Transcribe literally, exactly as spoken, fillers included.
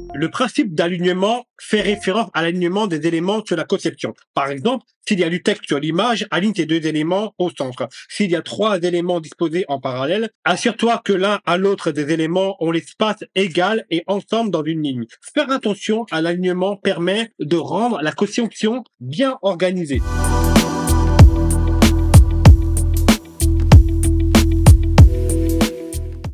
Le principe d'alignement fait référence à l'alignement des éléments sur la conception. Par exemple, s'il y a du texte sur l'image, aligne ces deux éléments au centre. S'il y a trois éléments disposés en parallèle, assure-toi que l'un à l'autre des éléments ont l'espace égal et ensemble dans une ligne. Faire attention à l'alignement permet de rendre la conception bien organisée.